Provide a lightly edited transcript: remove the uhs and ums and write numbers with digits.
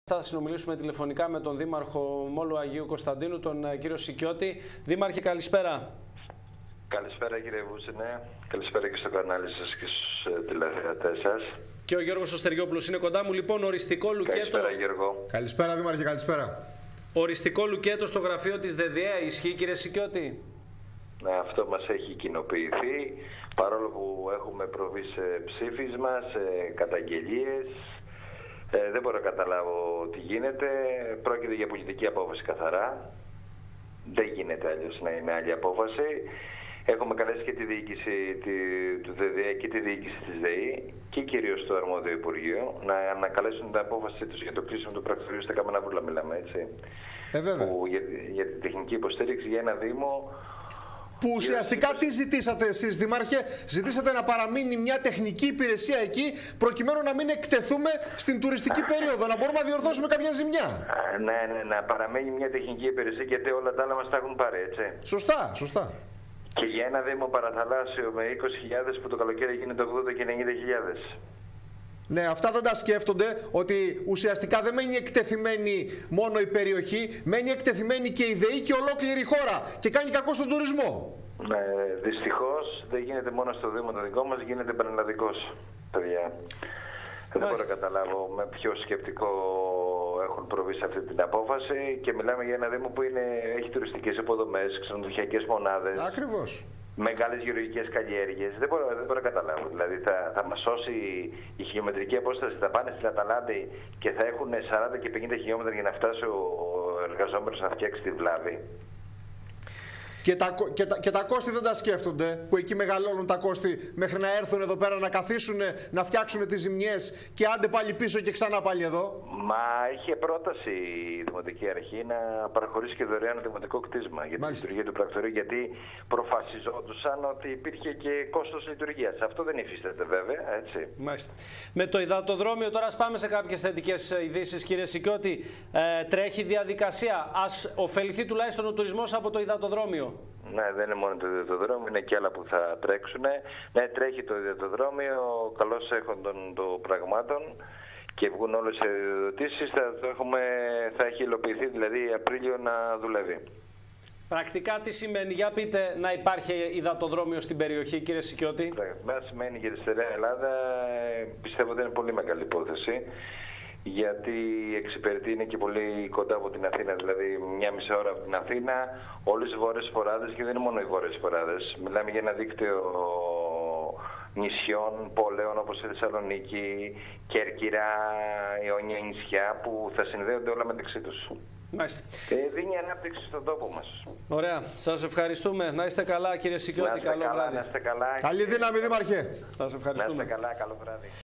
Θα συνομιλήσουμε τηλεφωνικά με τον Δήμαρχο Μόλου Αγίου Κωνσταντίνου, τον κύριο Σικιώτη. Δήμαρχε, καλησπέρα. Καλησπέρα κύριε Βούτσινε, καλησπέρα και στο κανάλι σας και στους τηλεθεατές σας. Και ο Γιώργος Στεριόπουλος είναι κοντά μου. Λοιπόν, οριστικό λουκέτο. Καλησπέρα Γιώργο. Καλησπέρα Δήμαρχε, καλησπέρα. Οριστικό λουκέτο στο γραφείο της ΔΔΕ, ισχύει κύριε Σικιώτη? Ναι, αυτό μας έχει κοινοποιηθεί, παρόλο που έχουμε προβεί σε ψήφισμα, σε καταγγελίες. Δεν μπορώ να καταλάβω τι γίνεται. Πρόκειται για πολιτική απόφαση καθαρά. Δεν γίνεται αλλιώς να είναι άλλη απόφαση. Έχουμε καλέσει και τη διοίκηση του ΔΔΕ και τη διοίκηση της ΔΕΗ και κυρίως το αρμόδιο Υπουργείο να ανακαλέσουν την απόφαση τους για το κλείσιμο του πρακτορείου στα Καμεναβούλα, μιλάμε έτσι. Που για την τεχνική υποστήριξη για ένα Δήμο. Που ουσιαστικά τι ζητήσατε εσείς, Δήμαρχε? Ζητήσατε να παραμείνει μια τεχνική υπηρεσία εκεί, προκειμένου να μην εκτεθούμε στην τουριστική περίοδο, να μπορούμε να διορθώσουμε κάποια ζημιά. Ναι, να παραμείνει μια τεχνική υπηρεσία, γιατί όλα τα άλλα μας τα έχουν πάρει, έτσι. Σωστά, σωστά. Και για ένα Δήμο παραθαλάσσιο με 20.000 που το καλοκαίρι γίνεται 80 και 90.000. Ναι, αυτά δεν τα σκέφτονται, ότι ουσιαστικά δεν μένει εκτεθειμένη μόνο η περιοχή, μένει εκτεθειμένη και η ΔΕΗ και ολόκληρη η χώρα και κάνει κακό στον τουρισμό. Ναι, δυστυχώς δεν γίνεται μόνο στο Δήμο το δικό μας, γίνεται πανελλαδικός, παιδιά. Δεν μπορώ να καταλάβω με ποιο σκεπτικό έχουν προβεί σε αυτή την απόφαση και μιλάμε για ένα Δήμο που έχει τουριστικές υποδομές, ξενοδοχειακές μονάδες. Ακριβώς. Μεγάλες γεωργικές καλλιέργειες. Δεν μπορώ να καταλάβω. Δηλαδή θα μας σώσει η χιλιομετρική απόσταση, θα πάνε στην Αταλάντη και θα έχουν 40 και 50 χιλιόμετρα για να φτάσει ο εργαζόμενος να φτιάξει τη βλάβη. Και τα κόστη δεν τα σκέφτονται, που εκεί μεγαλώνουν τα κόστη μέχρι να έρθουν εδώ πέρα να καθίσουν, να φτιάξουν τις ζημιές και άντε πάλι πίσω και ξανά πάλι εδώ. Μα είχε πρόταση η Δημοτική Αρχή να παραχωρήσει και δωρεάν δημοτικό κτίσμα για τη λειτουργία του πρακτορείου, γιατί προφασιζόντουσαν ότι υπήρχε και κόστος λειτουργίας. Αυτό δεν υφίσταται βέβαια, έτσι. Μάλιστα. Με το υδατοδρόμιο, τώρα ας πάμε σε κάποιες θετικές ειδήσεις, κύριε Σικιώτη. Τρέχει διαδικασία. Ας ωφεληθεί τουλάχιστον ο τουρισμός από το υδατοδρόμιο. Ναι, δεν είναι μόνο το υδατοδρόμιο, είναι και άλλα που θα τρέξουν. Ναι, τρέχει το υδατοδρόμιο, καλώς έχοντων των πραγμάτων και βγουν όλες οι επιδοτήσεις. Θα έχει υλοποιηθεί δηλαδή Απρίλιο να δουλεύει. Πρακτικά τι σημαίνει, για πείτε, να υπάρχει υδατοδρόμιο στην περιοχή, κύριε Σικιώτη? Πρακτικά σημαίνει για τη στερεά Ελλάδα, πιστεύω ότι είναι πολύ μεγάλη υπόθεση. Γιατί εξυπηρετεί, είναι και πολύ κοντά από την Αθήνα, δηλαδή μια μισή ώρα από την Αθήνα, όλες οι βόρειες φοράδες, και δεν είναι μόνο οι βόρειες φοράδες. Μιλάμε για ένα δίκτυο νησιών, πόλεων όπως η Θεσσαλονίκη, Κέρκυρα, Ιόνια νησιά, που θα συνδέονται όλα μεταξύ τους. Μάλιστα. Δίνει ανάπτυξη στον τόπο μας. Ωραία. Σας ευχαριστούμε. Να είστε καλά, κύριε Σικιώτη. Καλό βράδυ. Να είστε καλά. Καλή δύναμη, Δήμαρχε. Σας ευχαριστούμε. Να είστε καλά. Καλό βράδυ.